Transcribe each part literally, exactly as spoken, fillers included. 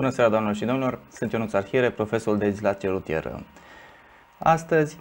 Bună seara, doamnelor și domnilor! Sunt Ionuț Arhire, profesor de legislație rutieră. Astăzi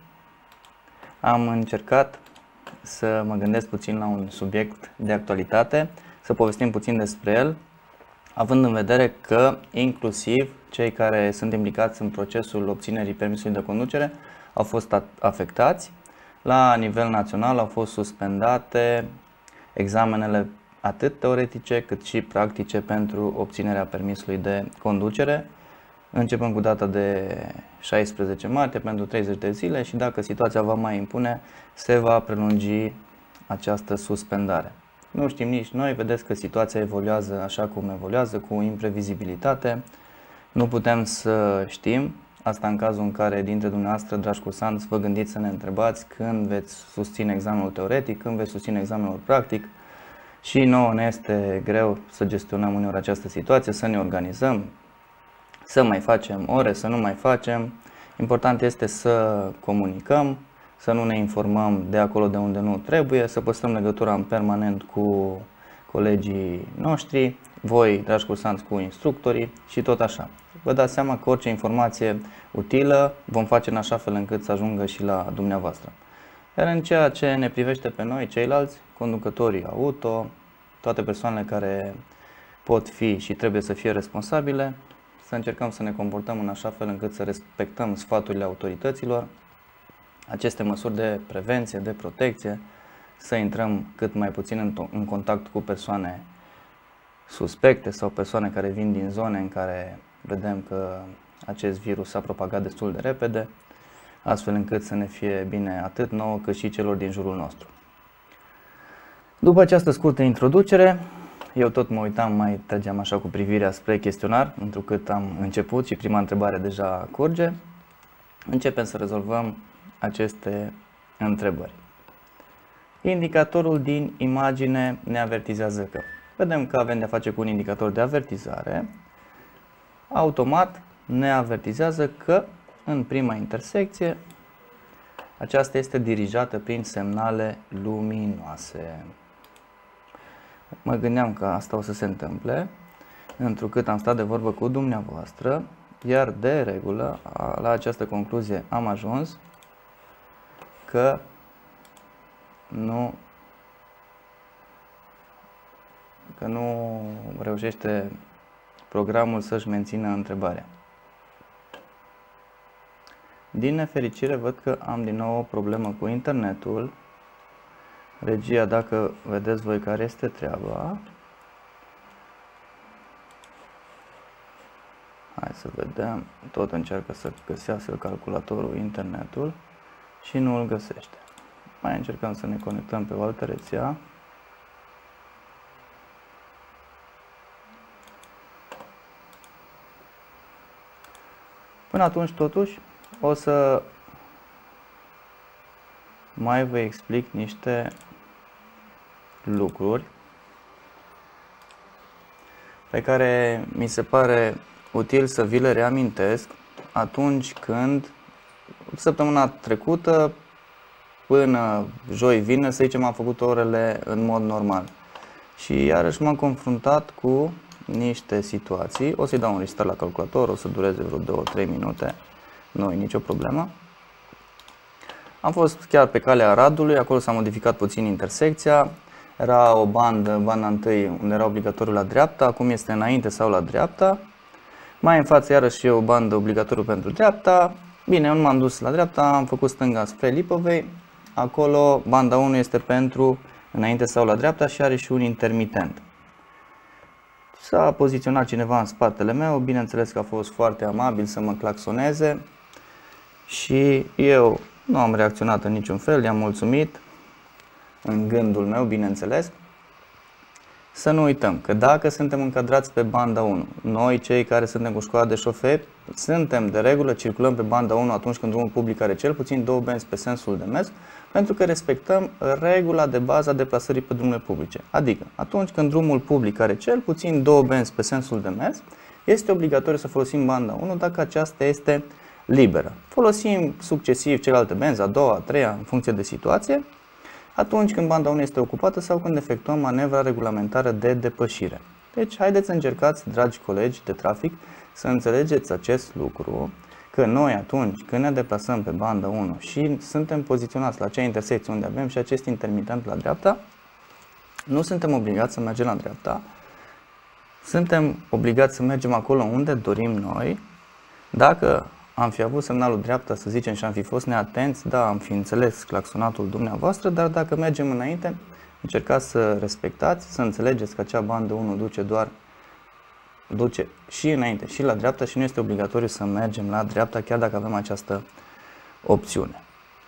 am încercat să mă gândesc puțin la un subiect de actualitate, să povestim puțin despre el, având în vedere că inclusiv cei care sunt implicați în procesul obținerii permisului de conducere au fost afectați. La nivel național au fost suspendate examenele atât teoretice cât și practice pentru obținerea permisului de conducere, începând cu data de șaisprezece martie pentru treizeci de zile și dacă situația va mai impune, se va prelungi această suspendare. Nu știm nici noi, vedeți că situația evoluează așa cum evoluează, cu imprevizibilitate. Nu putem să știm, asta în cazul în care dintre dumneavoastră, dragi cursanți, vă gândiți să ne întrebați când veți susține examenul teoretic, când veți susține examenul practic. Și nouă ne este greu să gestionăm uneori această situație, să ne organizăm, să mai facem ore, să nu mai facem. Important este să comunicăm, să nu ne informăm de acolo de unde nu trebuie, să păstrăm legătura în permanent cu colegii noștri, voi, dragi cursanți, cu instructorii și tot așa. Vă dați seama că orice informație utilă vom face în așa fel încât să ajungă și la dumneavoastră. Iar în ceea ce ne privește pe noi, ceilalți, conducătorii auto, toate persoanele care pot fi și trebuie să fie responsabile, să încercăm să ne comportăm în așa fel încât să respectăm sfaturile autorităților, aceste măsuri de prevenție, de protecție, să intrăm cât mai puțin în, în contact cu persoane suspecte sau persoane care vin din zone în care vedem că acest virus s-a propagat destul de repede, astfel încât să ne fie bine atât nouă cât și celor din jurul nostru. După această scurtă introducere, eu tot mă uitam, mai trăgeam așa cu privirea spre chestionar, întrucât am început și prima întrebare deja curge. Începem să rezolvăm aceste întrebări. Indicatorul din imagine ne avertizează că. Vedem că avem de-a face cu un indicator de avertizare. Automat ne avertizează că în prima intersecție aceasta este dirijată prin semnale luminoase. Mă gândeam că asta o să se întâmple, întrucât am stat de vorbă cu dumneavoastră, iar de regulă la această concluzie am ajuns că nu, că nu reușește programul să-și mențină întrebarea. Din nefericire văd că am din nou o problemă cu internetul. Regia, dacă vedeți voi care este treaba. Hai să vedem. Tot încearcă să găsească calculatorul internetul și nu îl găsește. Mai încercăm să ne conectăm pe o altă rețea. Până atunci, totuși, o să mai vă explic niște lucruri pe care mi se pare util să vi le reamintesc atunci când săptămâna trecută până joi, vineri, să zicem, am făcut orele în mod normal. Și iarăși m-am confruntat cu niște situații. O să-i dau un restart la calculator, o să dureze vreo două trei minute, nu e nicio problemă. Am fost chiar pe calea Aradului, acolo s-a modificat puțin intersecția. Era o bandă, banda întâi, unde era obligatoriu la dreapta, acum este înainte sau la dreapta. Mai în față iarăși e o bandă obligatoriu pentru dreapta. Bine, eu nu m-am dus la dreapta, am făcut stânga spre Lipovei. Acolo banda unu este pentru înainte sau la dreapta și are și un intermitent. S-a poziționat cineva în spatele meu, bineînțeles că a fost foarte amabil să mă claxoneze și eu nu am reacționat în niciun fel, i-am mulțumit în gândul meu, bineînțeles. Să nu uităm că dacă suntem încadrați pe banda unu, noi cei care suntem cu școala de șoferi, suntem de regulă, circulăm pe banda unu atunci când drumul public are cel puțin două benzi pe sensul de mers, pentru că respectăm regula de bază a deplasării pe drumurile publice. Adică, atunci când drumul public are cel puțin două benzi pe sensul de mers, este obligatoriu să folosim banda unu dacă aceasta este liberă. Folosim succesiv celelalte benzi, a doua, a treia, în funcție de situație, atunci când banda unu este ocupată sau când efectuăm manevra regulamentară de depășire. Deci, haideți să încercați, dragi colegi de trafic, să înțelegeți acest lucru, că noi atunci când ne deplasăm pe banda unu și suntem poziționați la acea intersecție unde avem și acest intermitent la dreapta, nu suntem obligați să mergem la dreapta, suntem obligați să mergem acolo unde dorim noi. Dacă am fi avut semnalul dreapta, să zicem, și am fi fost neatenți, da, am fi înțeles claxonatul dumneavoastră, dar dacă mergem înainte, încercați să respectați, să înțelegeți că acea bandă unu duce doar duce și înainte și la dreapta și nu este obligatoriu să mergem la dreapta chiar dacă avem această opțiune.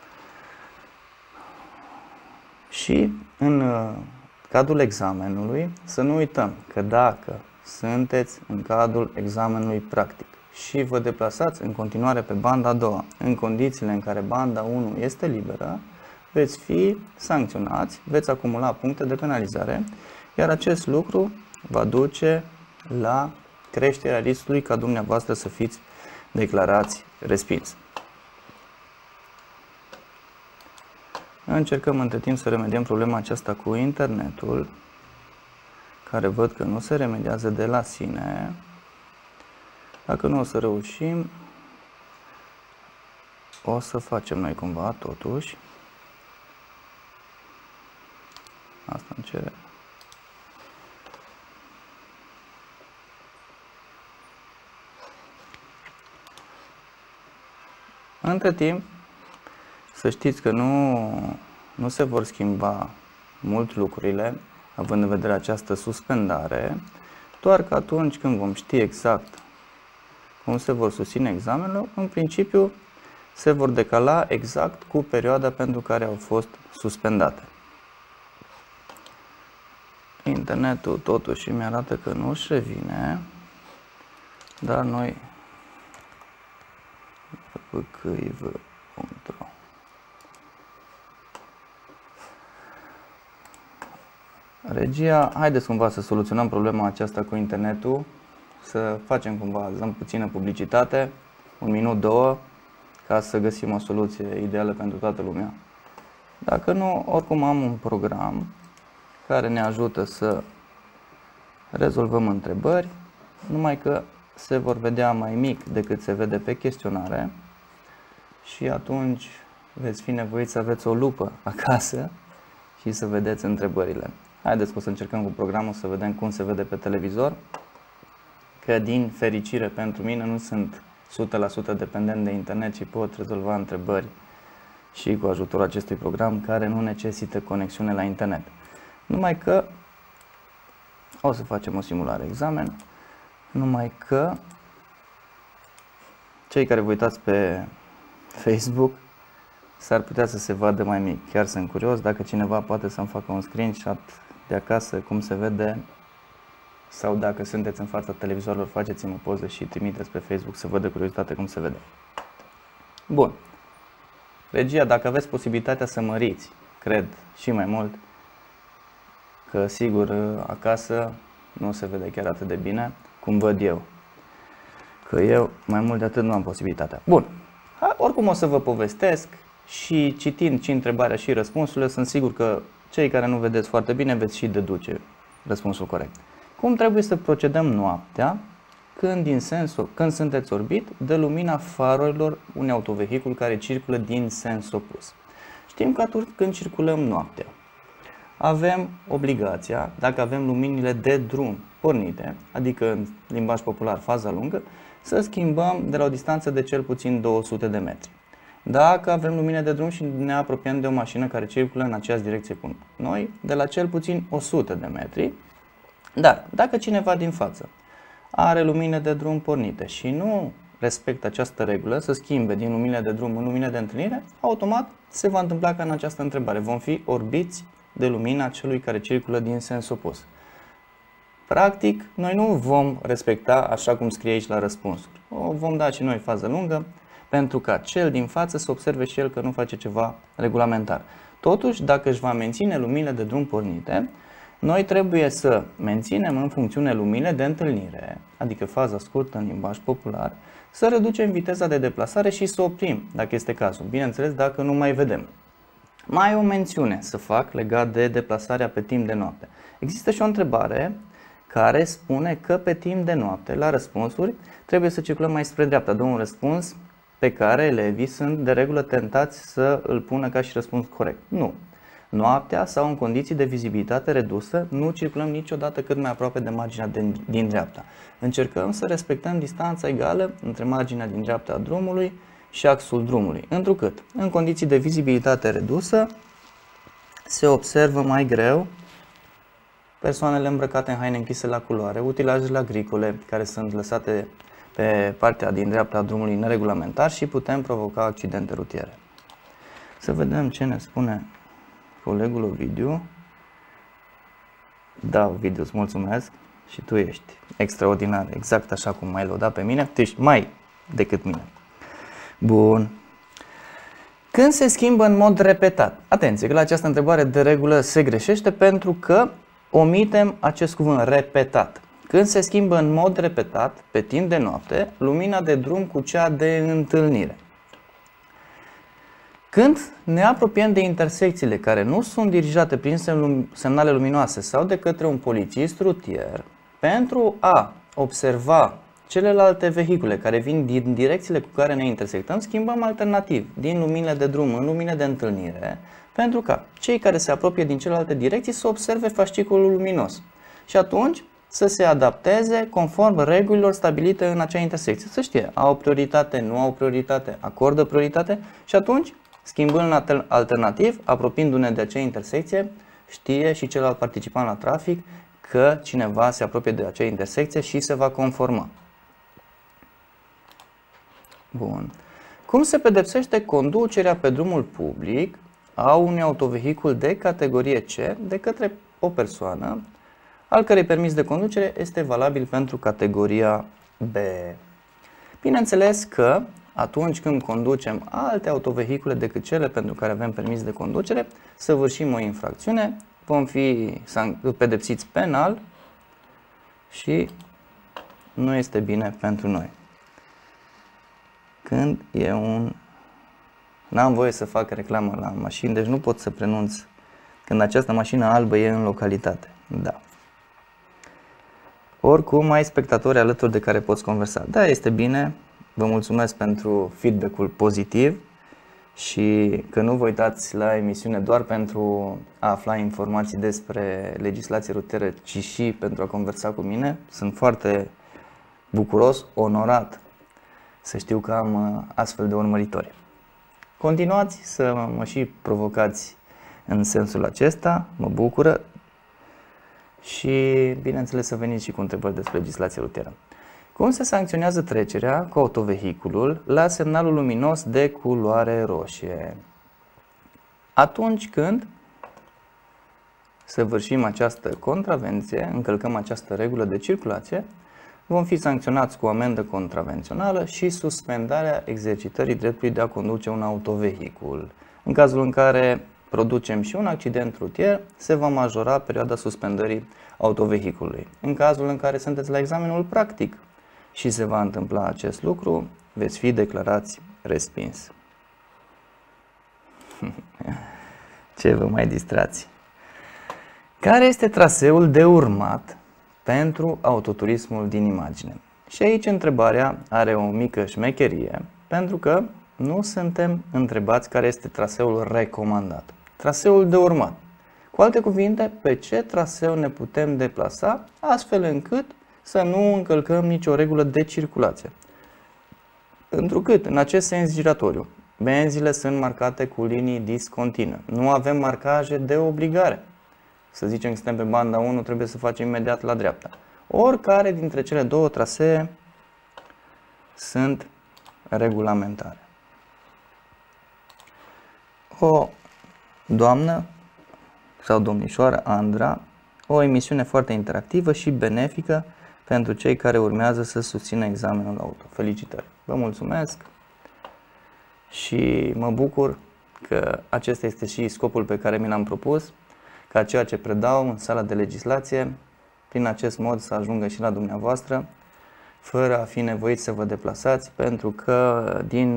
Și în cadrul examenului să nu uităm că dacă sunteți în cadrul examenului practic și vă deplasați în continuare pe banda a doua, în condițiile în care banda unu este liberă, veți fi sancționați, veți acumula puncte de penalizare, iar acest lucru va duce la creșterea riscului ca dumneavoastră să fiți declarați respins. Încercăm între timp să remediem problema aceasta cu internetul, care văd că nu se remediază de la sine. Dacă nu o să reușim, o să facem noi cumva totuși. Asta îmi cere. Între timp, să știți că nu, nu se vor schimba mult lucrurile, având în vedere această suspendare, doar că atunci când vom ști exact cum se vor susține examenele, în principiu se vor decala exact cu perioada pentru care au fost suspendate. Internetul totuși mi arată că nu își revine, dar noi pcăiv.ro Regia, haideți cumva să soluționăm problema aceasta cu internetul, să facem cumva, dăm puțină publicitate, un minut, două, ca să găsim o soluție ideală pentru toată lumea. Dacă nu, oricum am un program care ne ajută să rezolvăm întrebări, numai că se vor vedea mai mic decât se vede pe chestionare și atunci veți fi nevoiți să aveți o lupă acasă și să vedeți întrebările. Haideți că o să încercăm cu programul să vedem cum se vede pe televizor, că din fericire pentru mine nu sunt o sută la sută dependent de internet și pot rezolva întrebări și cu ajutorul acestui program care nu necesită conexiune la internet. Numai că o să facem o simulare examen, numai că cei care vă uitați pe Facebook s-ar putea să se vadă mai mic. Chiar sunt curios dacă cineva poate să-mi facă un screenshot de acasă cum se vede, sau dacă sunteți în fața televizorilor, faceți-mi o poză și trimiteți pe Facebook să văd de curiozitate cum se vede. Bun. Regia, dacă aveți posibilitatea să măriți, cred, și mai mult, că sigur acasă nu se vede chiar atât de bine cum văd eu. Că eu mai mult de atât nu am posibilitatea. Bun. Oricum o să vă povestesc și citind și întrebarea și răspunsurile, sunt sigur că cei care nu vedeți foarte bine veți și deduce răspunsul corect. Cum trebuie să procedăm noaptea când, din sensul, când sunteți orbit de lumina farurilor unui autovehicul care circulă din sens opus? Știm că atunci când circulăm noaptea, avem obligația, dacă avem luminile de drum pornite, adică în limbaj popular faza lungă, să schimbăm de la o distanță de cel puțin două sute de metri. Dacă avem lumine de drum și ne apropiem de o mașină care circulă în aceeași direcție cu noi, de la cel puțin o sută de metri. Dar dacă cineva din față are lumine de drum pornite și nu respectă această regulă, să schimbe din lumine de drum în lumine de întâlnire, automat se va întâmpla ca în această întrebare. Vom fi orbiți de lumina celui care circulă din sens opus. Practic, noi nu vom respecta așa cum scrie aici la răspunsuri. O vom da și noi fază lungă, pentru ca cel din față să observe și el că nu face ceva regulamentar. Totuși, dacă își va menține luminile de drum pornite, noi trebuie să menținem în funcțiune luminile de întâlnire, adică faza scurtă în limbaj popular, să reducem viteza de deplasare și să oprim, dacă este cazul. Bineînțeles, dacă nu mai vedem. Mai e o mențiune să fac legat de deplasarea pe timp de noapte. Există și o întrebare care spune că pe timp de noapte, la răspunsuri, trebuie să circulăm mai spre dreapta. Dă un răspuns pe care elevii sunt de regulă tentați să îl pună ca și răspuns corect. Nu. Noaptea sau în condiții de vizibilitate redusă, nu circulăm niciodată cât mai aproape de marginea din, din dreapta. Încercăm să respectăm distanța egală între marginea din dreapta a drumului și axul drumului, întrucât în condiții de vizibilitate redusă se observă mai greu persoanele îmbrăcate în haine închise la culoare, utilajele agricole care sunt lăsate pe partea din dreapta a drumului neregulamentar și putem provoca accidente rutiere. Să vedem ce ne spune colegul Ovidiu. Da, Ovidiu, îți mulțumesc și tu ești extraordinar, exact așa cum m-ai lăudat pe mine, tu ești mai decât mine. Bun. Când se schimbă în mod repetat? Atenție, că la această întrebare de regulă se greșește pentru că omitem acest cuvânt, repetat. Când se schimbă în mod repetat, pe timp de noapte, lumina de drum cu cea de întâlnire. Când ne apropiem de intersecțiile care nu sunt dirijate prin semnale luminoase sau de către un polițist rutier, pentru a observa celelalte vehicule care vin din direcțiile cu care ne intersectăm, schimbăm alternativ din luminile de drum în lumine de întâlnire, pentru ca cei care se apropie din celelalte direcții să observe fascicolul luminos și atunci să se adapteze conform regulilor stabilite în acea intersecție. Să știe, au prioritate, nu au prioritate, acordă prioritate și atunci, schimbând alternativ, apropiindu-ne de acea intersecție, știe și celălalt participant la trafic că cineva se apropie de acea intersecție și se va conforma. Bun. Cum se pedepsește conducerea pe drumul public a unui autovehicul de categorie C de către o persoană al cărei permis de conducere este valabil pentru categoria B? Bineînțeles că atunci când conducem alte autovehicule decât cele pentru care avem permis de conducere, săvârșim o infracțiune, vom fi pedepsiți penal și nu este bine pentru noi. Când e un... N-am voie să fac reclamă la mașini, deci nu pot să prenunț când această mașină albă e în localitate. Da. Oricum, ai spectatori alături de care poți conversa. Da, este bine. Vă mulțumesc pentru feedback-ul pozitiv și că nu vă uitați la emisiune doar pentru a afla informații despre legislație rutieră, ci și pentru a conversa cu mine. Sunt foarte bucuros, onorat să știu că am astfel de urmăritori. Continuați să mă și provocați în sensul acesta, mă bucură și bineînțeles să veniți și cu întrebări despre legislație rutieră. Cum se sancționează trecerea cu autovehiculul la semnalul luminos de culoare roșie? Atunci când săvârșim această contravenție, încălcăm această regulă de circulație, vom fi sancționați cu o amendă contravențională și suspendarea exercitării dreptului de a conduce un autovehicul. În cazul în care producem și un accident rutier, se va majora perioada suspendării autovehiculului. În cazul în care sunteți la examenul practic și se va întâmpla acest lucru, veți fi declarați respins. Ce vă mai distrați? Care este traseul de urmat pentru autoturismul din imagine? Și aici întrebarea are o mică șmecherie, pentru că nu suntem întrebați care este traseul recomandat. Traseul de urmat. Cu alte cuvinte, pe ce traseu ne putem deplasa, astfel încât să nu încălcăm nicio regulă de circulație. Întrucât, în acest sens giratoriu, benzile sunt marcate cu linii discontinue. Nu avem marcaje de obligare. Să zicem că suntem pe banda unu, trebuie să facem imediat la dreapta. Oricare dintre cele două trasee sunt regulamentare. O doamnă sau domnișoară Andra, o emisiune foarte interactivă și benefică pentru cei care urmează să susțină examenul auto. Felicitări! Vă mulțumesc și mă bucur că acesta este și scopul pe care mi l-am propus, ca ceea ce predau în sala de legislație, prin acest mod să ajungă și la dumneavoastră, fără a fi nevoit să vă deplasați, pentru că, din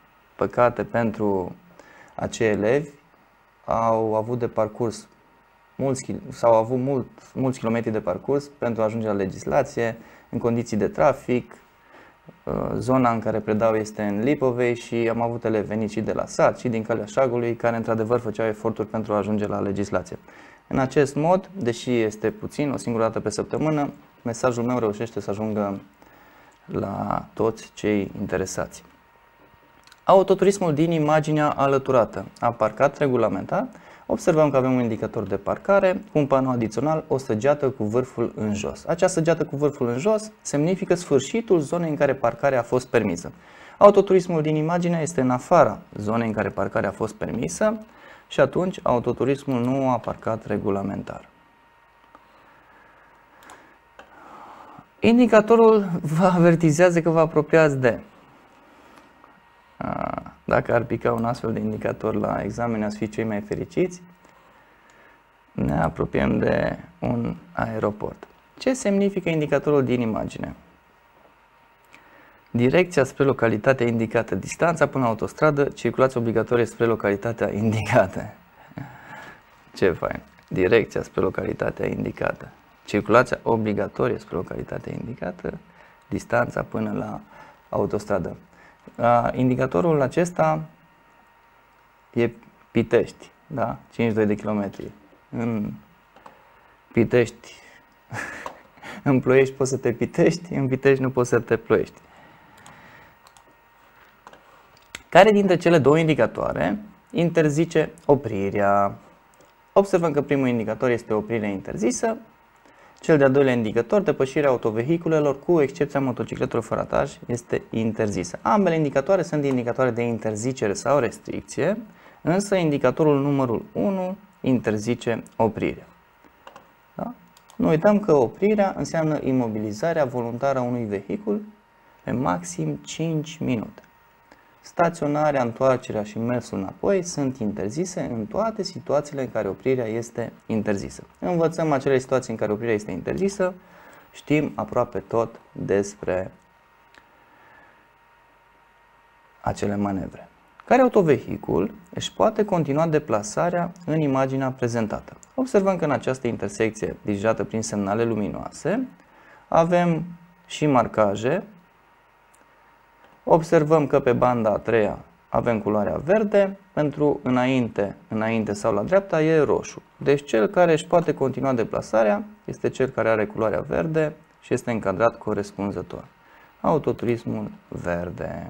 păcate, pentru acei elevi au avut de parcurs mulți, sau avut mult, mulți kilometri de parcurs pentru a ajunge la legislație, în condiții de trafic. Zona în care predau este în Lipovei și am avut elevi veniți și de la sat și din Calea Șagului, care într-adevăr făceau eforturi pentru a ajunge la legislație. În acest mod, deși este puțin, o singură dată pe săptămână, mesajul meu reușește să ajungă la toți cei interesați. Autoturismul din imaginea alăturată a parcat regulamentar. Observăm că avem un indicator de parcare cu un panou adițional, o săgeată cu vârful în jos. Această săgeată cu vârful în jos semnifică sfârșitul zonei în care parcarea a fost permisă. Autoturismul din imagine este în afara zonei în care parcarea a fost permisă și atunci autoturismul nu a parcat regulamentar. Indicatorul vă avertizează că vă apropiați de. Dacă ar pica un astfel de indicator la examen, ați fi cei mai fericiți. Ne apropiem de un aeroport. Ce semnifică indicatorul din imagine? Direcția spre localitatea indicată, distanța până la autostradă, circulație obligatorie spre localitatea indicată. Ce fain! Direcția spre localitatea indicată, circulația obligatorie spre localitatea indicată, distanța până la autostradă. Indicatorul acesta e Pitești, da? cincizeci și doi de kilometri. În Pitești, în Ploiești poți să te pitești, în Pitești nu poți să te ploiești. Care dintre cele două indicatoare interzice oprirea? Observăm că primul indicator este oprirea interzisă, cel de-al doilea indicator, depășirea autovehiculelor, cu excepția motocicletelor fără ataj, este interzisă. Ambele indicatoare sunt indicatoare de interzicere sau restricție, însă indicatorul numărul unu interzice oprirea. Da? Nu uităm că oprirea înseamnă imobilizarea voluntară a unui vehicul pe maxim cinci minute. Staționarea, întoarcerea și mersul înapoi sunt interzise în toate situațiile în care oprirea este interzisă. Învățăm acele situații în care oprirea este interzisă, știm aproape tot despre acele manevre. Care autovehicul își poate continua deplasarea în imaginea prezentată? Observăm că în această intersecție dirijată prin semnale luminoase avem și marcaje. Observăm că pe banda a treia avem culoarea verde, pentru înainte, înainte sau la dreapta e roșu. Deci cel care își poate continua deplasarea este cel care are culoarea verde și este încadrat corespunzător. Autoturismul verde.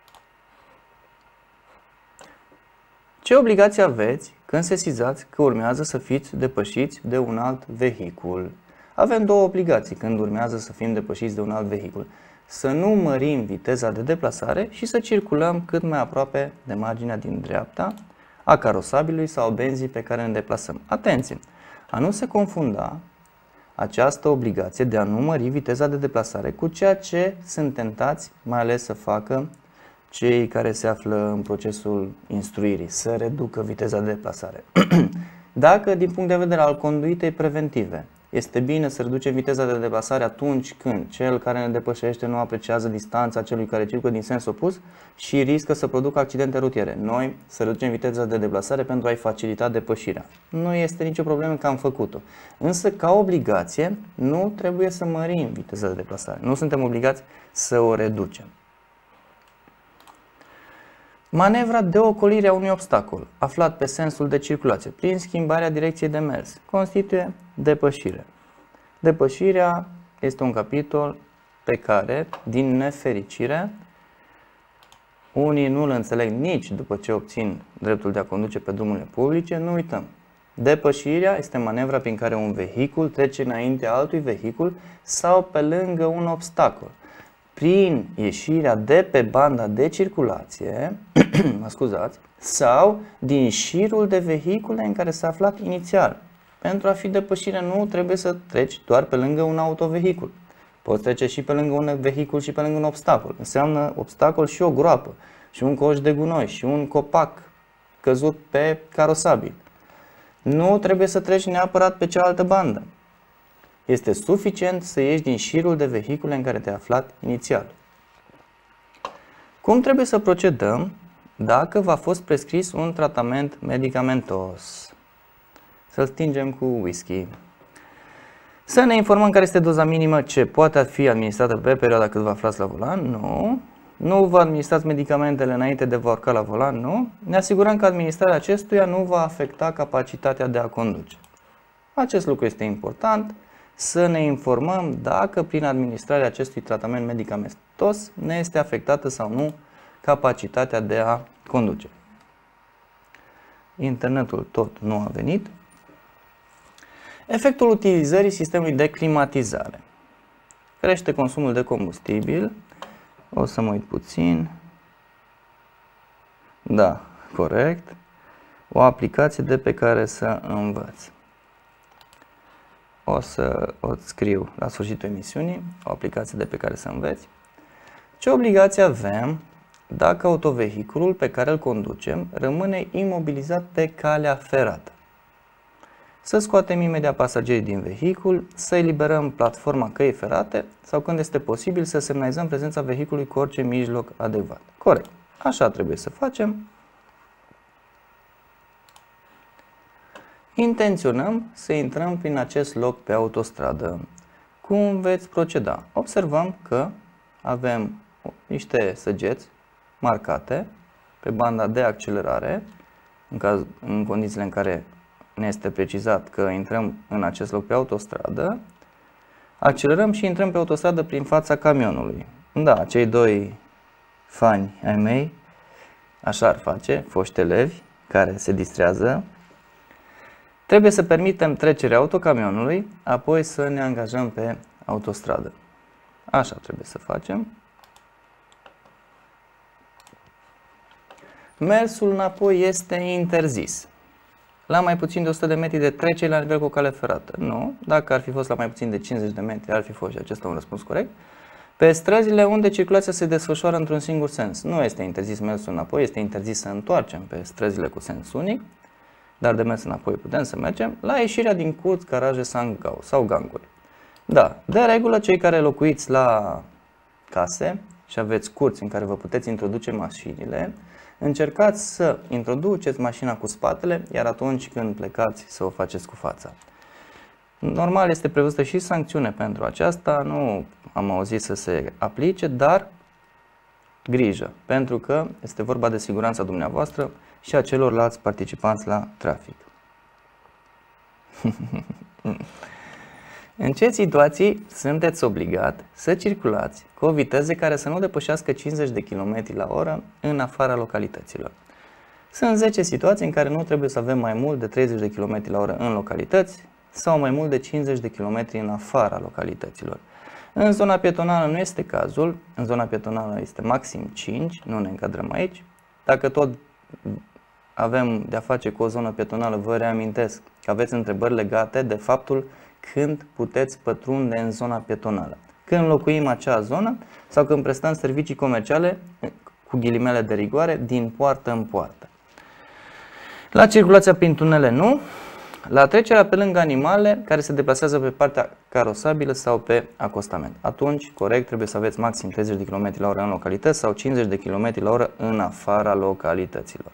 Ce obligații aveți când sesizați că urmează să fiți depășiți de un alt vehicul? Avem două obligații când urmează să fim depășiți de un alt vehicul. Să nu mărim viteza de deplasare și să circulăm cât mai aproape de marginea din dreapta a carosabilului sau benzii pe care ne deplasăm. Atenție! A nu se confunda această obligație de a nu mări viteza de deplasare cu ceea ce sunt tentați mai ales să facă cei care se află în procesul instruirii, să reducă viteza de deplasare. Dacă din punct de vedere al conduitei preventive este bine să reducem viteza de deplasare atunci când cel care ne depășește nu apreciază distanța celui care circulă din sens opus și riscă să producă accidente rutiere. Noi să reducem viteza de deplasare pentru a-i facilita depășirea. Nu este nicio problemă că am făcut-o. Însă, ca obligație, nu trebuie să mărim viteza de deplasare. Nu suntem obligați să o reducem. Manevra de ocolire a unui obstacol aflat pe sensul de circulație prin schimbarea direcției de mers constituie depășire. Depășirea este un capitol pe care, din nefericire, unii nu îl înțeleg nici după ce obțin dreptul de a conduce pe drumurile publice. Nu uităm. Depășirea este manevra prin care un vehicul trece înaintea altui vehicul sau pe lângă un obstacol. Prin ieșirea de pe banda de circulație, mă scuzați, sau din șirul de vehicule în care s-a aflat inițial. Pentru a fi depășire nu trebuie să treci doar pe lângă un autovehicul. Poți trece și pe lângă un vehicul și pe lângă un obstacol. Înseamnă obstacol și o groapă, și un coș de gunoi, și un copac căzut pe carosabil. Nu trebuie să treci neapărat pe cealaltă bandă. Este suficient să ieși din șirul de vehicule în care te-ai aflat inițial. Cum trebuie să procedăm dacă v-a fost prescris un tratament medicamentos? Să-l stingem cu whisky. Să ne informăm care este doza minimă ce poate fi administrată pe perioada cât vă aflați la volan. Nu. Nu vă administrați medicamentele înainte de vă urca la volan. Nu. Ne asigurăm că administrarea acestuia nu va afecta capacitatea de a conduce. Acest lucru este important. Să ne informăm dacă prin administrarea acestui tratament medicamentos ne este afectată sau nu capacitatea de a conduce. Internetul tot nu a venit. Efectul utilizării sistemului de climatizare. Crește consumul de combustibil. O să mă uit puțin. Da, corect. O aplicație de pe care să învăț. O să o scriu la sfârșitul emisiunii, o aplicație de pe care să înveți. Ce obligație avem dacă autovehiculul pe care îl conducem rămâne imobilizat pe calea ferată? Să scoatem imediat pasagerii din vehicul, să eliberăm platforma căii ferate sau, când este posibil, să semnalizăm prezența vehiculului cu orice mijloc adecvat. Corect. Așa trebuie să facem. Intenționăm să intrăm prin acest loc pe autostradă. Cum veți proceda? Observăm că avem niște săgeți marcate pe banda de accelerare, în, caz, în condițiile în care ne este precizat că intrăm în acest loc pe autostradă. Accelerăm și intrăm pe autostradă prin fața camionului. Da, cei doi fani ai mei așa ar face, foști elevi care se distrează. Trebuie să permitem trecerea autocamionului, apoi să ne angajăm pe autostradă. Așa trebuie să facem. Mersul înapoi este interzis. La mai puțin de o sută de metri de trecere la nivel cu o cale ferată. Nu. Dacă ar fi fost la mai puțin de cincizeci de metri, ar fi fost și acesta un răspuns corect. Pe străzile unde circulația se desfășoară într-un singur sens. Nu este interzis mersul înapoi, este interzis să întoarcem pe străzile cu sens unic. Dar de mers înapoi putem să mergem la ieșirea din curți, garaje sau ganguri. Da, de regulă cei care locuiți la case și aveți curți în care vă puteți introduce mașinile, încercați să introduceți mașina cu spatele, iar atunci când plecați să o faceți cu fața. Normal este prevăzută și sancțiune pentru aceasta, nu am auzit să se aplice, dar grijă, pentru că este vorba de siguranța dumneavoastră și a celorlalți participanți la trafic. În ce situații sunteți obligat să circulați cu o viteză care să nu depășească cincizeci de kilometri la oră în afara localităților? Sunt zece situații în care nu trebuie să avem mai mult de treizeci de kilometri la oră în localități sau mai mult de cincizeci de kilometri în afara localităților. În zona pietonală nu este cazul, în zona pietonală este maxim cinci, nu ne încadrăm aici. Dacă tot avem de-a face cu o zonă pietonală, vă reamintesc că aveți întrebări legate de faptul când puteți pătrunde în zona pietonală. Când locuim acea zonă sau când prestăm servicii comerciale, cu ghilimele de rigoare, din poartă în poartă. La circulația prin tunele nu. La trecerea pe lângă animale care se deplasează pe partea carosabilă sau pe acostament. Atunci, corect, trebuie să aveți maxim treizeci de kilometri la oră în localități sau cincizeci de kilometri la oră în afara localităților.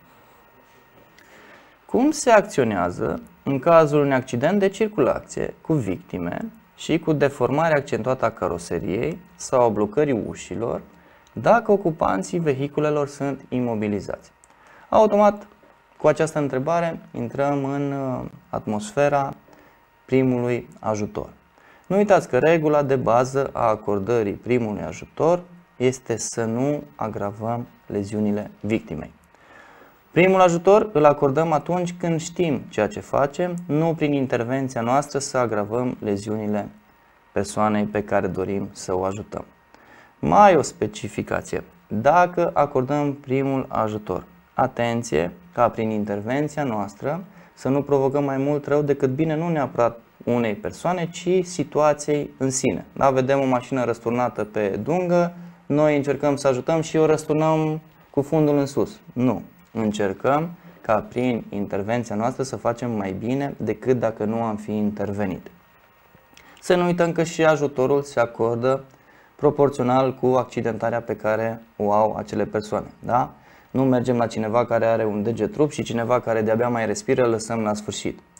Cum se acționează în cazul unui accident de circulație cu victime și cu deformare accentuată a caroseriei sau a blocării ușilor dacă ocupanții vehiculelor sunt imobilizați? Automat, cu această întrebare, intrăm în atmosfera primului ajutor. Nu uitați că regula de bază a acordării primului ajutor este să nu agravăm leziunile victimei. Primul ajutor îl acordăm atunci când știm ceea ce facem, nu prin intervenția noastră să agravăm leziunile persoanei pe care dorim să o ajutăm. Mai o specificație. Dacă acordăm primul ajutor, atenție ca prin intervenția noastră să nu provocăm mai mult rău decât bine, nu neapărat unei persoane, ci situației în sine. Da, vedem o mașină răsturnată pe dungă, noi încercăm să ajutăm și o răsturnăm cu fundul în sus. Nu. Încercăm ca prin intervenția noastră să facem mai bine decât dacă nu am fi intervenit. Să nu uităm că și ajutorul se acordă proporțional cu accidentarea pe care o au acele persoane. Da? Nu mergem la cineva care are un deget rupt și cineva care de-abia mai respiră, îl lăsăm la sfârșit.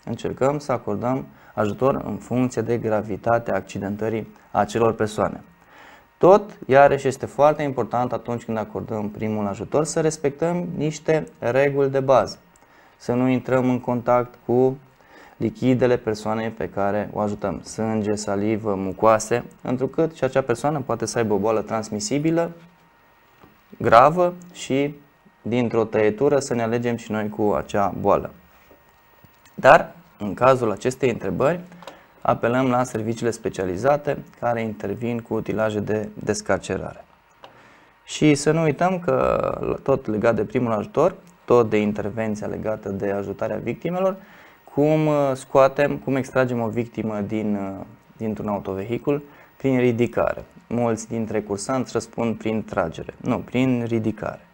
încercăm să acordăm ajutor în funcție de gravitatea accidentării acelor persoane. Tot, iarăși, este foarte important atunci când acordăm primul ajutor să respectăm niște reguli de bază. Să nu intrăm în contact cu lichidele persoanei pe care o ajutăm, sânge, salivă, mucoase, întrucât și acea persoană poate să aibă o boală transmisibilă, gravă și dintr-o tăietură să ne alegem și noi cu acea boală. Dar, în cazul acestei întrebări, apelăm la serviciile specializate care intervin cu utilaje de descarcerare. Și să nu uităm că, tot legat de primul ajutor, tot de intervenția legată de ajutarea victimelor, cum scoatem, cum extragem o victimă din, dintr-un autovehicul prin ridicare. Mulți dintre cursanți răspund prin tragere, nu, prin ridicare.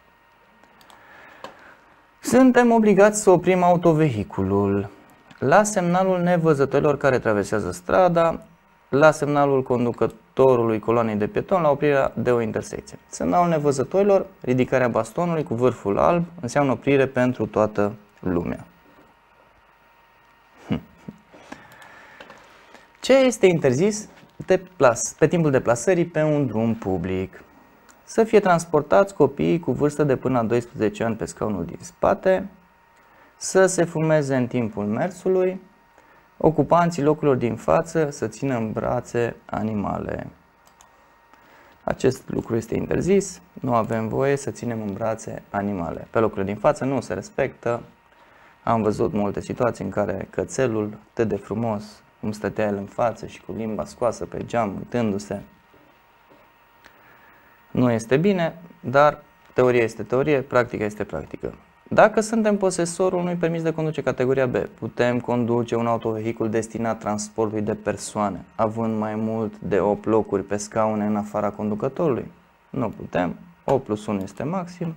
Suntem obligați să oprim autovehiculul la semnalul nevăzătorilor care traversează strada, la semnalul conducătorului coloanei de pietoni la oprirea de o intersecție. Semnalul nevăzătorilor, ridicarea bastonului cu vârful alb, înseamnă oprire pentru toată lumea. Ce este interzis de plas, pe timpul deplasării pe un drum public? Să fie transportați copiii cu vârstă de până la doisprezece ani pe scaunul din spate, să se fumeze în timpul mersului, ocupanții locurilor din față să țină în brațe animale. Acest lucru este interzis, nu avem voie să ținem în brațe animale. Pe locurile din față nu se respectă. Am văzut multe situații în care cățelul, atât de frumos, cum stătea el în față și cu limba scoasă pe geam, uitându-se. Nu este bine, dar teoria este teorie, practica este practică. Dacă suntem posesorul unui permis de conducere categoria B, putem conduce un autovehicul destinat transportului de persoane, având mai mult de opt locuri pe scaune în afara conducătorului? Nu putem. opt plus unu este maxim.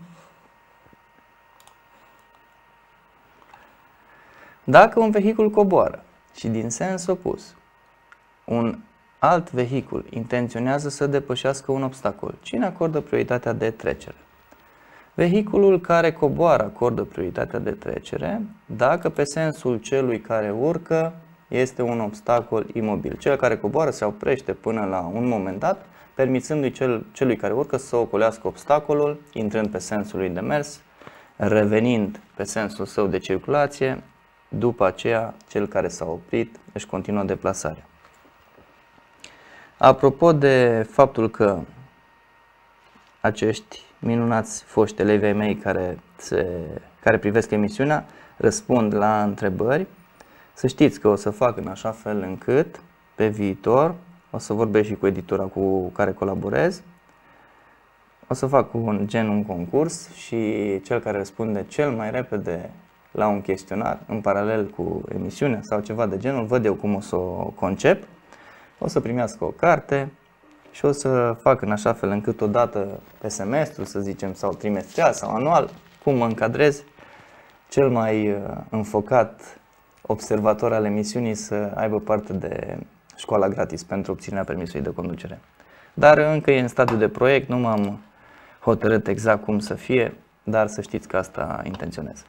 Dacă un vehicul coboară și din sens opus, un alt vehicul intenționează să depășească un obstacol, cine acordă prioritatea de trecere? Vehiculul care coboară acordă prioritatea de trecere dacă pe sensul celui care urcă este un obstacol imobil. Cel care coboară se oprește până la un moment dat, permițându-i cel, celui care urcă să ocolească obstacolul, intrând pe sensul lui de mers, revenind pe sensul său de circulație. După aceea, cel care s-a oprit își continuă deplasarea. Apropo de faptul că acești minunați foști elevi ai mei care, se, care privesc emisiunea răspund la întrebări, să știți că o să fac în așa fel încât pe viitor o să vorbesc și cu editura cu care colaborez, o să fac un gen un concurs și cel care răspunde cel mai repede la un chestionar în paralel cu emisiunea sau ceva de genul, văd eu cum o să o concep, o să primească o carte și o să fac în așa fel încât odată pe semestru, să zicem, sau trimestrial sau anual, cum mă încadrez, cel mai înfocat observator al emisiunii să aibă parte de școala gratis pentru obținerea permisului de conducere. Dar încă e în stadiu de proiect, nu m-am hotărât exact cum să fie, dar să știți că asta intenționez.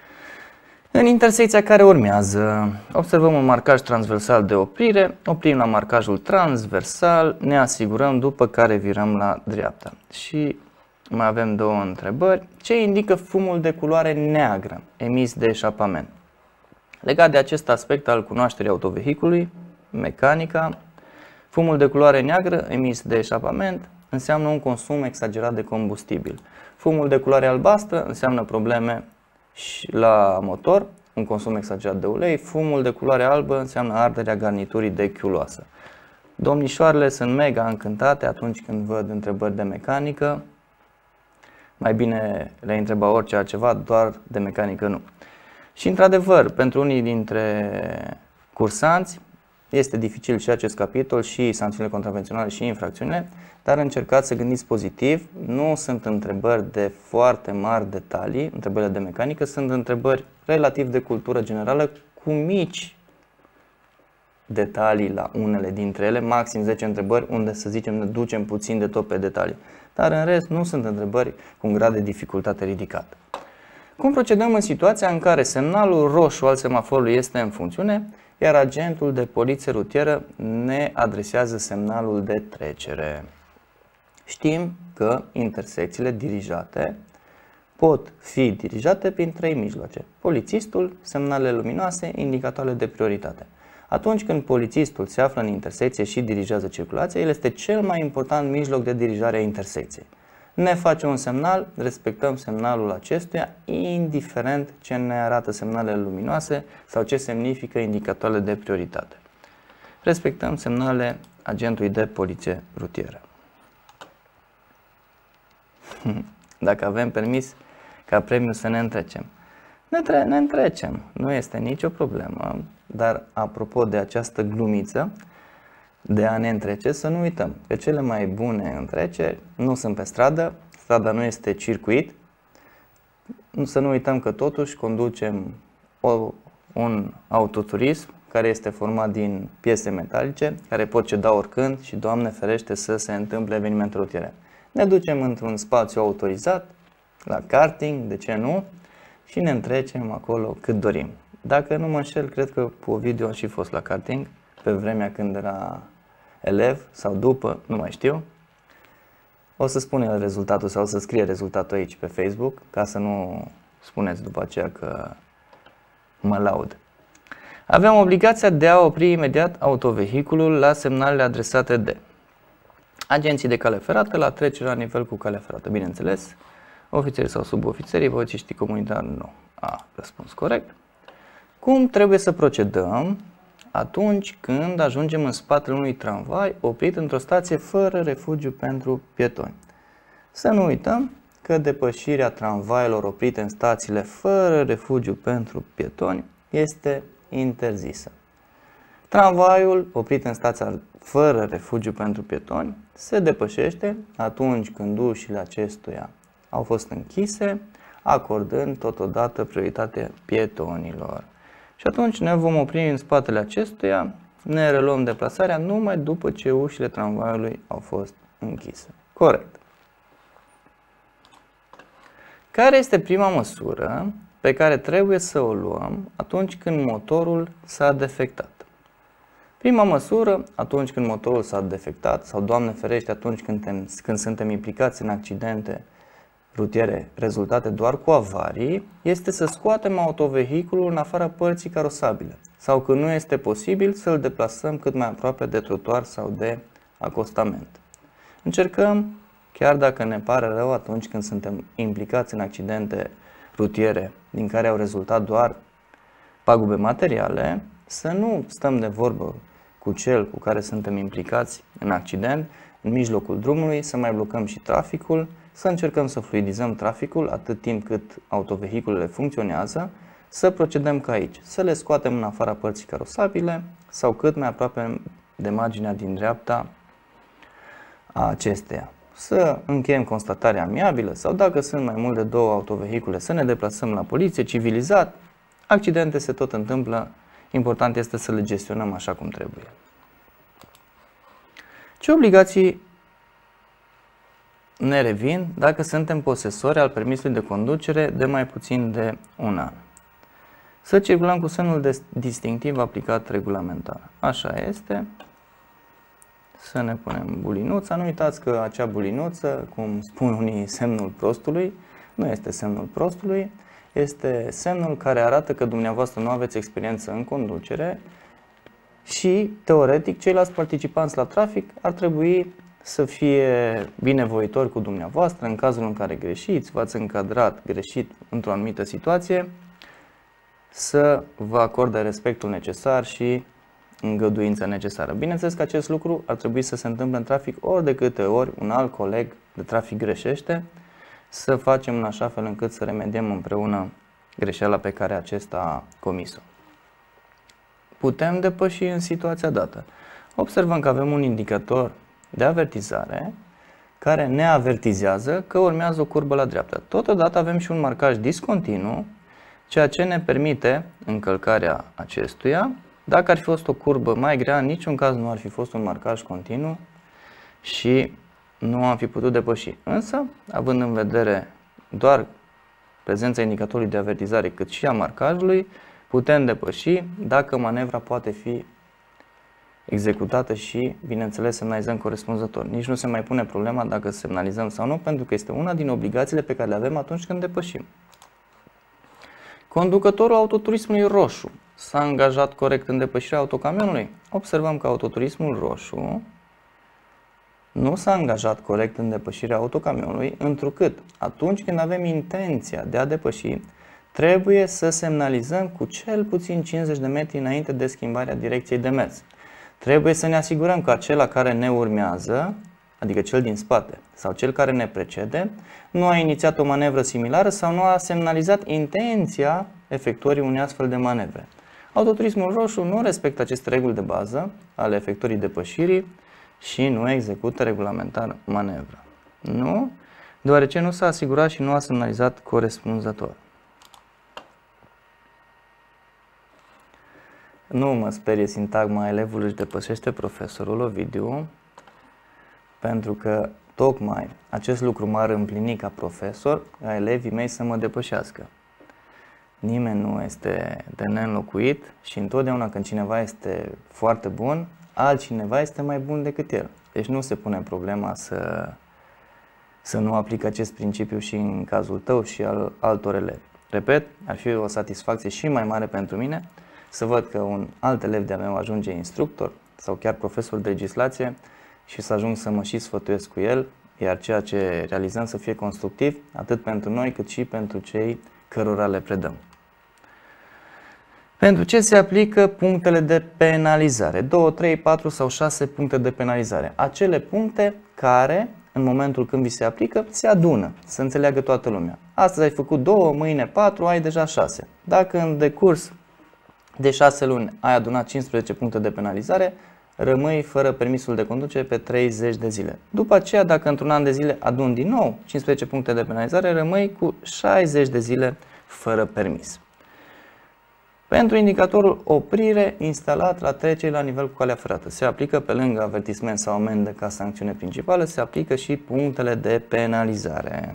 În intersecția care urmează, observăm un marcaj transversal de oprire, oprim la marcajul transversal, ne asigurăm, după care virăm la dreapta. Și mai avem două întrebări. Ce indică fumul de culoare neagră emis de eșapament? Legat de acest aspect al cunoașterii autovehiculului, mecanica, fumul de culoare neagră emis de eșapament înseamnă un consum exagerat de combustibil. Fumul de culoare albastră înseamnă probleme și la motor, un consum exagerat de ulei. Fumul de culoare albă înseamnă arderea garniturii de chiuloasă. Domnișoarele sunt mega încântate atunci când văd întrebări de mecanică. Mai bine le întreba orice altceva, doar de mecanică nu. Și într-adevăr, pentru unii dintre cursanți este dificil și acest capitol, și sancțiunile contravenționale și infracțiunile, dar încercați să gândiți pozitiv. Nu sunt întrebări de foarte mari detalii, întrebările de mecanică, sunt întrebări relativ de cultură generală cu mici detalii la unele dintre ele, maxim zece întrebări unde, să zicem, ne ducem puțin de tot pe detalii. Dar în rest nu sunt întrebări cu un grad de dificultate ridicat. Cum procedăm în situația în care semnalul roșu al semaforului este în funcțiune, iar agentul de poliție rutieră ne adresează semnalul de trecere? Știm că intersecțiile dirijate pot fi dirijate prin trei mijloace: polițistul, semnalele luminoase, indicatoarele de prioritate. Atunci când polițistul se află în intersecție și dirigează circulația, el este cel mai important mijloc de dirijare a intersecției. Ne face un semnal, respectăm semnalul acestuia, indiferent ce ne arată semnalele luminoase sau ce semnifică indicatoarele de prioritate. Respectăm semnalele agentului de poliție rutieră. Dacă avem permis ca premiu să ne întrecem, ne, tre ne întrecem, nu este nicio problemă, dar apropo de această glumiță de a ne întrece, să nu uităm că cele mai bune întreceri nu sunt pe stradă, strada nu este circuit, să nu uităm că totuși conducem o, un autoturism care este format din piese metalice, care pot ceda oricând și, Doamne ferește, să se întâmple evenimente rutiere. Ne ducem într-un spațiu autorizat, la karting, de ce nu, și ne întrecem acolo cât dorim. Dacă nu mă înșel, cred că Ovidiu a și fost la karting pe vremea când era elev sau după, nu mai știu. O să spun el rezultatul sau o să scrie rezultatul aici pe Facebook, ca să nu spuneți după aceea că mă laud. Avem obligația de a opri imediat autovehiculul la semnalele adresate de agenții de cale ferată, la trecere la nivel cu calea ferată, bineînțeles, ofițerii sau subofițerii, polițiștii comunitari, nu. A, răspuns corect. Cum trebuie să procedăm atunci când ajungem în spatele unui tramvai oprit într-o stație fără refugiu pentru pietoni? Să nu uităm că depășirea tramvailor oprite în stațiile fără refugiu pentru pietoni este interzisă. Tramvaiul oprit în stația fără refugiu pentru pietoni se depășește atunci când ușile acestuia au fost închise, acordând totodată prioritate pietonilor. Și atunci ne vom opri în spatele acestuia, ne reluăm deplasarea numai după ce ușile tramvaiului au fost închise. Corect. Care este prima măsură pe care trebuie să o luăm atunci când motorul s-a defectat? Prima măsură, atunci când motorul s-a defectat sau, Doamne ferește, atunci când, tem, când suntem implicați în accidente rutiere rezultate doar cu avarii, este să scoatem autovehiculul în afara părții carosabile sau, când nu este posibil, să-l deplasăm cât mai aproape de trotuar sau de acostament. Încercăm, chiar dacă ne pare rău atunci când suntem implicați în accidente rutiere din care au rezultat doar pagube materiale, să nu stăm de vorbă cu cel cu care suntem implicați în accident, în mijlocul drumului, să mai blocăm și traficul, să încercăm să fluidizăm traficul atât timp cât autovehiculele funcționează, să procedăm ca aici, să le scoatem în afara părții carosabile sau cât mai aproape de marginea din dreapta a acesteia. Să încheiem constatarea amiabilă sau, dacă sunt mai mult de două autovehicule, să ne deplasăm la poliție, civilizat. Accidente se tot întâmplă, important este să le gestionăm așa cum trebuie. Ce obligații ne revin dacă suntem posesori al permisului de conducere de mai puțin de un an? Să circulăm cu semnul de distinctiv aplicat regulamentar. Așa este. Să ne punem bulinuța. Nu uitați că acea bulinuță, cum spun unii, semnul prostului, nu este semnul prostului, este semnul care arată că dumneavoastră nu aveți experiență în conducere și, teoretic, ceilalți participanți la trafic ar trebui să fie binevoitori cu dumneavoastră în cazul în care greșiți, v-ați încadrat greșit într-o anumită situație, să vă acorde respectul necesar și îngăduința necesară. Bineînțeles că acest lucru ar trebui să se întâmple în trafic ori de câte ori un alt coleg de trafic greșește, să facem în așa fel încât să remediem împreună greșeala pe care acesta a comis-o. Putem depăși în situația dată. Observăm că avem un indicator de avertizare care ne avertizează că urmează o curbă la dreapta. Totodată avem și un marcaj discontinu, ceea ce ne permite încălcarea acestuia. Dacă ar fi fost o curbă mai grea, în niciun caz nu ar fi fost un marcaj continuu și nu am fi putut depăși. Însă, având în vedere doar prezența indicatorului de avertizare cât și a marcajului, putem depăși dacă manevra poate fi executată și, bineînțeles, semnalizăm corespunzător. Nici nu se mai pune problema dacă semnalizăm sau nu, pentru că este una din obligațiile pe care le avem atunci când depășim. Conducătorul autoturismului roșu s-a angajat corect în depășirea autocamionului? Observăm că autoturismul roșu nu s-a angajat corect în depășirea autocamionului, întrucât atunci când avem intenția de a depăși, trebuie să semnalizăm cu cel puțin cincizeci de metri înainte de schimbarea direcției de mers. Trebuie să ne asigurăm că acela care ne urmează, adică cel din spate sau cel care ne precede, nu a inițiat o manevră similară sau nu a semnalizat intenția efectuării unei astfel de manevre. Autoturismul roșu nu respectă aceste reguli de bază ale efectuării depășirii și nu execută regulamentar manevra. Nu, deoarece nu s-a asigurat și nu a semnalizat corespunzător. Nu mă sperie sintagma elevul își depășește profesorul, Ovidiu, pentru că tocmai acest lucru m-ar împlini ca profesor, ca elevii mei să mă depășească. Nimeni nu este de neînlocuit și întotdeauna când cineva este foarte bun, altcineva este mai bun decât el. Deci nu se pune problema să, să nu aplic acest principiu și în cazul tău și al altor elevi. Repet, ar fi o satisfacție și mai mare pentru mine să văd că un alt elev de-a meu ajunge instructor sau chiar profesor de legislație și să ajung să mă și sfătuiesc cu el, iar ceea ce realizăm să fie constructiv, atât pentru noi cât și pentru cei cărora le predăm. Pentru ce se aplică punctele de penalizare? doi, trei, patru sau șase puncte de penalizare. Acele puncte care, în momentul când vi se aplică, se adună, să înțeleagă toată lumea. Astăzi ai făcut două, mâine patru, ai deja șase. Dacă în decurs de șase luni ai adunat cincisprezece puncte de penalizare, rămâi fără permisul de conducere pe treizeci de zile. După aceea, dacă într-un an de zile aduni din nou cincisprezece puncte de penalizare, rămâi cu șaizeci de zile fără permis. Pentru indicatorul oprire instalat la trecere la nivel cu calea ferată, se aplică pe lângă avertisment sau amendă ca sancțiune principală, se aplică și punctele de penalizare.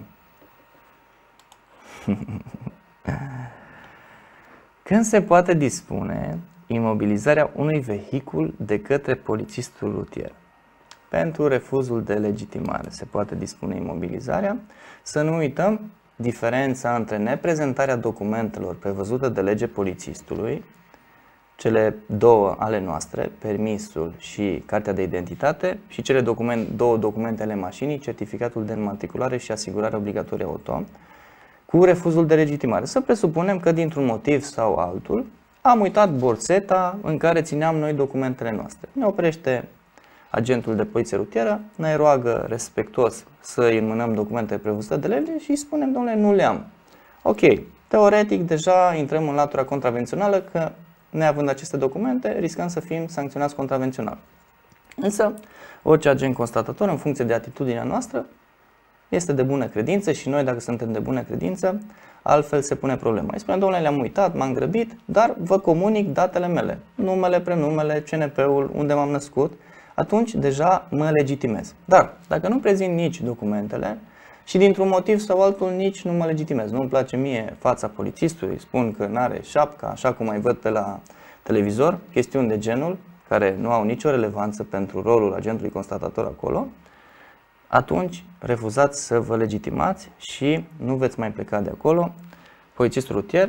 Când se poate dispune imobilizarea unui vehicul de către polițistul rutier? Pentru refuzul de legitimare se poate dispune imobilizarea. Să nu uităm diferența între neprezentarea documentelor prevăzută de lege polițistului, cele două ale noastre, permisul și cartea de identitate, și cele document, două documente ale mașinii, certificatul de înmatriculare și asigurare obligatorie auto, cu refuzul de legitimare. Să presupunem că dintr-un motiv sau altul am uitat borțeta în care țineam noi documentele noastre. Ne oprește agentul de poliție rutieră, ne roagă respectuos să îi înmânăm documentele prevăzute de lege și îi spunem, domnule, nu le-am. Ok, teoretic deja intrăm în latura contravențională că, neavând aceste documente, riscăm să fim sancționați contravențional. Însă, orice agent constatator, în funcție de atitudinea noastră, este de bună credință și noi, dacă suntem de bună credință, altfel se pune problema. Îi spunem, domnule, le-am uitat, m-am grăbit, dar vă comunic datele mele, numele, prenumele, C N P-ul, unde m-am născut, atunci deja mă legitimez. Dar dacă nu prezint nici documentele și dintr-un motiv sau altul nici nu mă legitimez, nu-mi place mie fața polițistului, spun că n-are șapca, așa cum mai văd pe la televizor, chestiuni de genul, care nu au nicio relevanță pentru rolul agentului constatator acolo, atunci refuzați să vă legitimați și nu veți mai pleca de acolo. Polițistul rutier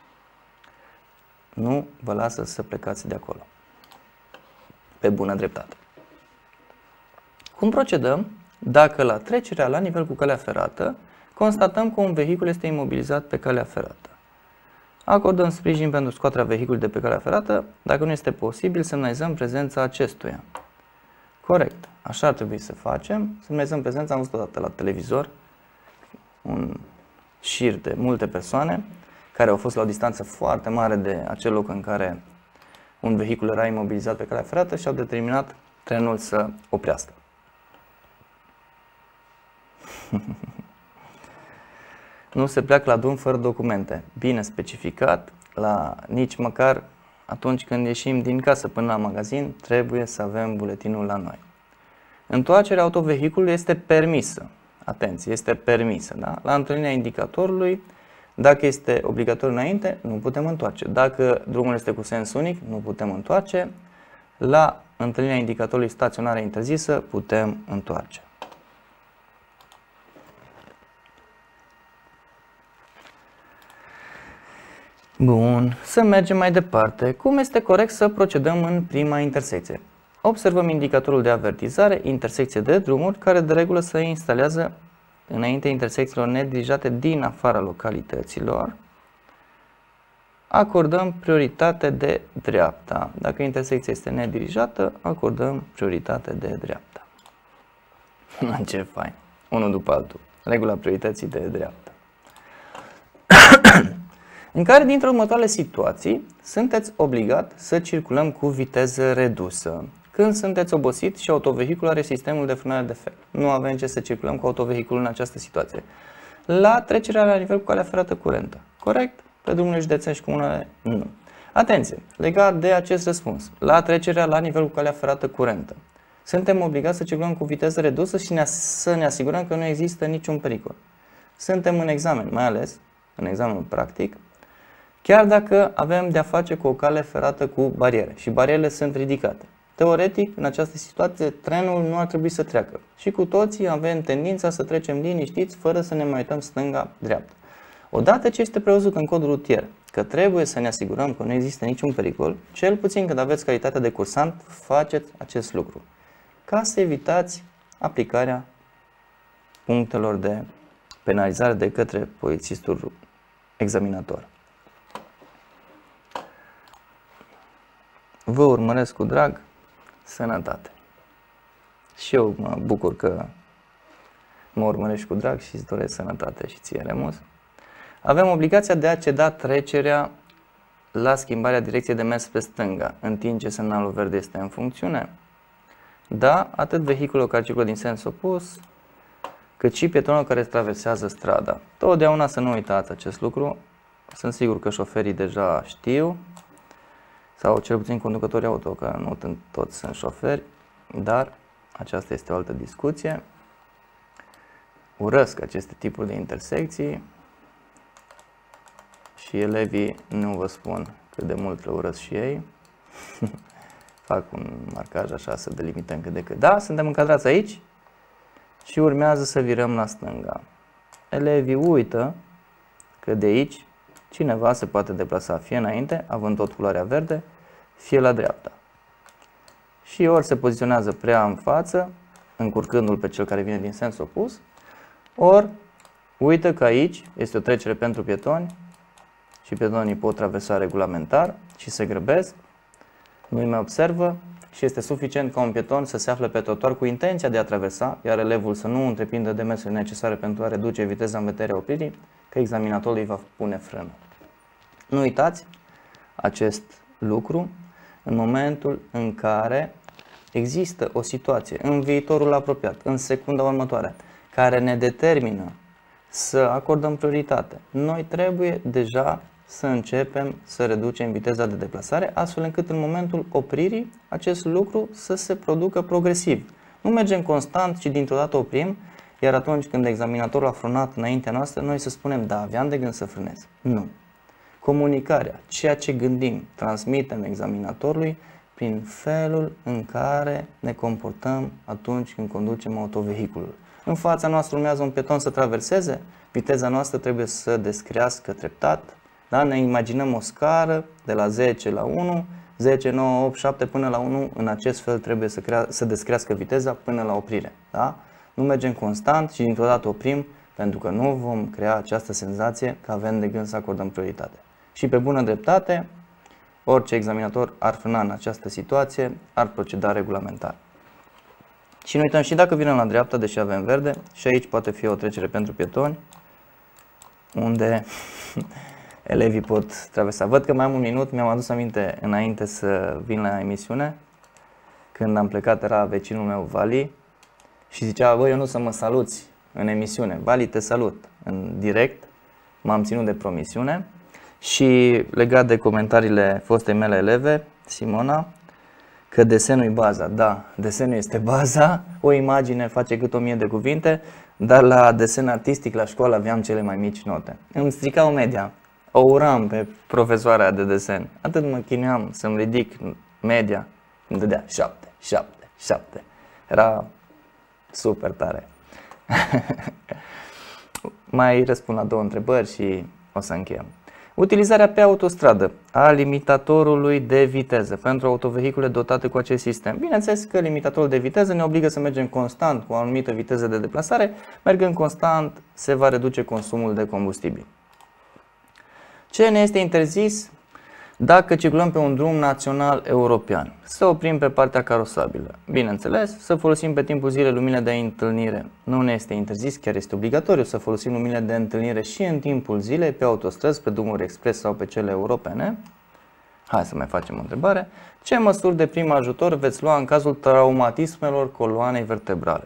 nu vă lasă să plecați de acolo. Pe bună dreptate. Cum procedăm dacă la trecerea la nivel cu calea ferată constatăm că un vehicul este imobilizat pe calea ferată? Acordăm sprijin pentru scoaterea vehiculului de pe calea ferată. Dacă nu este posibil, semnalizăm prezența acestuia. Corect. Așa ar trebui să facem. Semnalizăm prezența, am văzut odată la televizor un șir de multe persoane care au fost la o distanță foarte mare de acel loc în care un vehicul era imobilizat pe calea ferată și au determinat trenul să oprească. Nu se pleacă la drum fără documente. Bine specificat, la nici măcar atunci când ieșim din casă până la magazin, trebuie să avem buletinul la noi. Întoarcerea autovehiculului este permisă. Atenție, este permisă. Da? La întâlnirea indicatorului Dacă este obligatoriu înainte, nu putem întoarce. Dacă drumul este cu sens unic, nu putem întoarce. La întâlnirea indicatorului staționare interzisă, putem întoarce. Bun, să mergem mai departe. Cum este corect să procedăm în prima intersecție? Observăm indicatorul de avertizare, intersecție de drumuri, care de regulă se instalează înainte intersecțiilor nedirijate din afara localităților. Acordăm prioritate de dreapta. Dacă intersecția este nedirijată, acordăm prioritate de dreapta. Ce fain! Unul după altul. Regula priorității de dreapta. În care dintre următoarele situații sunteți obligat să circulăm cu viteză redusă? Când sunteți obosit și autovehiculul are sistemul de frânare defect. Nu avem ce să circulăm cu autovehiculul în această situație. La trecerea la nivel cu calea ferată curentă. Corect? Pe drumurile județene și comunale, nu. Atenție! Legat de acest răspuns, la trecerea la nivel cu calea ferată curentă, suntem obligați să circulăm cu viteză redusă și ne să ne asigurăm că nu există niciun pericol. Suntem în examen, mai ales în examenul practic, chiar dacă avem de-a face cu o cale ferată cu bariere și barierele sunt ridicate. Teoretic, în această situație, trenul nu ar trebui să treacă și cu toții avem tendința să trecem liniștiți fără să ne mai uităm stânga-dreapta. Odată ce este prevăzut în codul rutier că trebuie să ne asigurăm că nu există niciun pericol, cel puțin când aveți calitatea de cursant, faceți acest lucru, ca să evitați aplicarea punctelor de penalizare de către polițistul examinator. Vă urmăresc cu drag, sănătate! Și eu mă bucur că mă urmărești cu drag și îți doresc sănătate și ție, Remus. Avem obligația de a ceda trecerea la schimbarea direcției de mers spre stânga, în timp ce semnalul verde este în funcțiune. Da, atât vehiculul care circulă din sens opus, cât și pietonul care traversează strada. Totdeauna să nu uitați acest lucru. Sunt sigur că șoferii deja știu, sau cel puțin conducătorii auto, că nu toți sunt șoferi, dar aceasta este o altă discuție. Urăsc aceste tipuri de intersecții și elevii nu vă spun cât de mult le urăsc și ei. Fac un marcaj așa să delimităm cât de cât. Da, suntem încadrați aici și urmează să virăm la stânga. Elevii uită că de aici cineva se poate deplasa fie înainte, având tot culoarea verde, fie la dreapta. Și ori se poziționează prea în față, încurcându-l pe cel care vine din sens opus, ori uită că aici este o trecere pentru pietoni și pietonii pot traversa regulamentar și se grăbesc, nu-i mai observă și este suficient ca un pieton să se afle pe trotuar cu intenția de a traversa, iar elevul să nu întreprindă demersurile necesare pentru a reduce viteza în vederea opririi, că examinatorul îi va pune frână. Nu uitați acest lucru în momentul în care există o situație în viitorul apropiat, în secunda următoare, care ne determină să acordăm prioritate. Noi trebuie deja să începem să reducem viteza de deplasare, astfel încât în momentul opririi acest lucru să se producă progresiv. Nu mergem constant, ci dintr-o dată oprim, iar atunci când examinatorul a frânat înaintea noastră, noi să spunem, da, aveam de gând să frânez. Nu. Comunicarea, ceea ce gândim, transmitem examinatorului prin felul în care ne comportăm atunci când conducem autovehiculul. În fața noastră urmează un pieton să traverseze, viteza noastră trebuie să descrească treptat. Da? Ne imaginăm o scară de la zece la unu, zece, nouă, opt, șapte până la unu, în acest fel trebuie să, crea, să descrească viteza până la oprire. Da? Nu mergem constant și dintr-o dată oprim, pentru că nu vom crea această senzație că avem de gând să acordăm prioritate. Și pe bună dreptate, orice examinator ar frâna în această situație, ar proceda regulamentar. Și nu uităm, și dacă vinem la dreapta, deși avem verde, și aici poate fi o trecere pentru pietoni, unde elevii pot traversa. Văd că mai am un minut, mi-am adus aminte înainte să vin la emisiune, când am plecat era vecinul meu, Vali, și zicea, băi, eu nu să mă saluți în emisiune. Vali, te salut în direct, m-am ținut de promisiune. Și legat de comentariile fostei mele eleve, Simona, că desenul e baza. Da, desenul este baza, o imagine face cât o mie de cuvinte. dar la desen artistic la școală aveam cele mai mici note. Îmi stricau media. O uram pe profesoara de desen. Atât mă chinuiam să-mi ridic media. Îmi dădea șapte, șapte, șapte. Era super tare. Mai răspund la două întrebări și o să încheiem. Utilizarea pe autostradă a limitatorului de viteză pentru autovehicule dotate cu acest sistem. Bineînțeles că limitatorul de viteză ne obligă să mergem constant cu o anumită viteză de deplasare. Mergând constant se va reduce consumul de combustibil. Ce ne este interzis dacă circulăm pe un drum național european? Să oprim pe partea carosabilă. Bineînțeles, să folosim pe timpul zilei luminile de întâlnire. Nu ne este interzis, chiar este obligatoriu să folosim luminile de întâlnire și în timpul zilei pe autostrăzi, pe drumuri expres sau pe cele europene. Hai să mai facem o întrebare. Ce măsuri de prim ajutor veți lua în cazul traumatismelor coloanei vertebrale?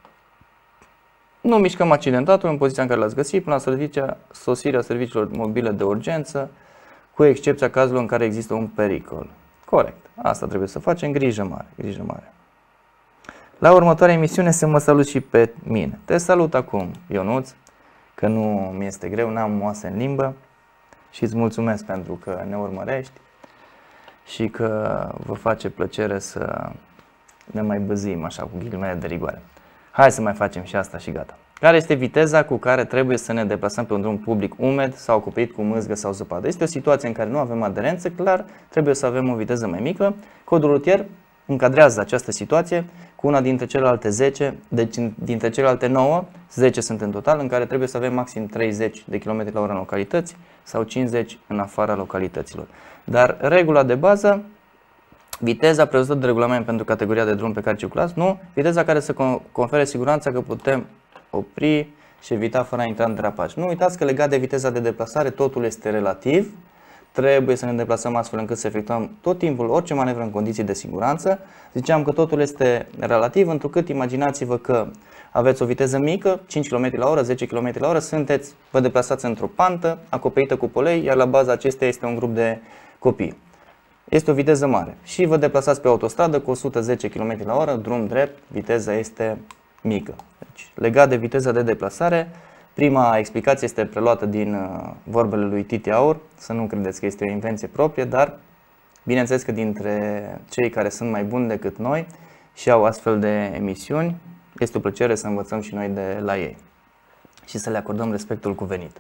Nu mișcăm accidentatul în poziția în care l-ați găsit până la servicia, sosirea serviciilor mobile de urgență, cu excepția cazului în care există un pericol. Corect. Asta trebuie să facem. Grijă mare. Grijă mare. La următoarea emisiune să mă salut și pe mine. Te salut acum, Ionuț, că nu mi este greu, n-am moase în limbă și îți mulțumesc pentru că ne urmărești și că vă face plăcere să ne mai băzim așa cu ghilimele de rigoare. Hai să mai facem și asta și gata. Care este viteza cu care trebuie să ne deplasăm pe un drum public umed sau acoperit cu mâzgă sau zăpadă? Este o situație în care nu avem aderență, clar, trebuie să avem o viteză mai mică. Codul rutier încadrează această situație cu una dintre celelalte zece, deci dintre celelalte nouă, zece sunt în total, în care trebuie să avem maxim treizeci de kilometri la oră în localități sau cincizeci în afara localităților. Dar regula de bază, viteza prevăzută de regulament pentru categoria de drum pe care circulați, nu, viteza care să confere siguranța că putem opri și evita fără a intra în derapaj. Nu uitați că legat de viteza de deplasare totul este relativ. Trebuie să ne deplasăm astfel încât să efectuăm tot timpul orice manevră în condiții de siguranță. Ziceam că totul este relativ, întrucât imaginați-vă că aveți o viteză mică, cinci kilometri la oră, zece kilometri la oră, sunteți, vă deplasați într-o pantă acoperită cu polei, iar la baza acesteia este un grup de copii. Este o viteză mare și vă deplasați pe autostradă cu o sută zece kilometri la oră, drum drept, viteza este mică. Deci, legat de viteza de deplasare, prima explicație este preluată din uh, vorbele lui Titi Aur, să nu credeți că este o invenție proprie, dar bineînțeles că dintre cei care sunt mai buni decât noi și au astfel de emisiuni, este o plăcere să învățăm și noi de la ei și să le acordăm respectul cuvenit.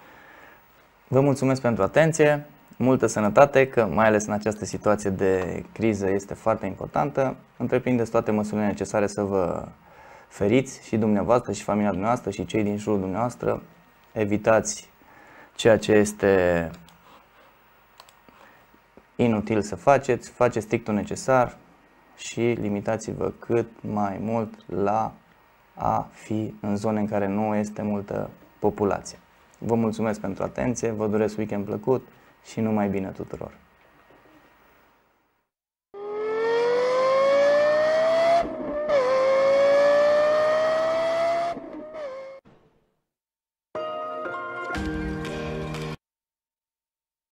Vă mulțumesc pentru atenție, multă sănătate, că mai ales în această situație de criză este foarte importantă. Întreprindeți toate măsurile necesare să vă feriți și dumneavoastră și familia dumneavoastră și cei din jurul dumneavoastră. Evitați ceea ce este inutil să faceți, faceți strictul necesar și limitați-vă cât mai mult la a fi în zone în care nu este multă populație. Vă mulțumesc pentru atenție, vă doresc weekend plăcut și numai bine tuturor! Thank you.